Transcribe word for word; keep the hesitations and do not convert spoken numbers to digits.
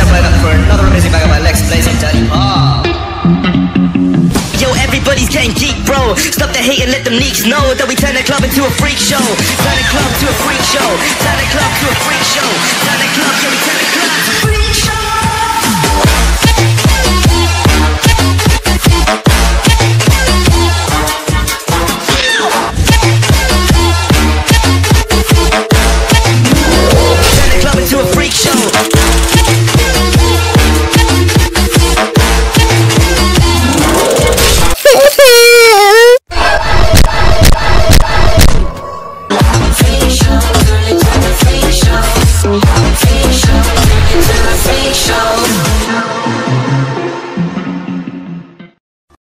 right up for another amazing bag of my Lex Blazing Daddy Pop. Yo, everybody's getting geek, bro. Stop the hate and let them neeks know that we turn the club into a freak show. Turn the club to a freak show. Turn the club to a freak show. Turn the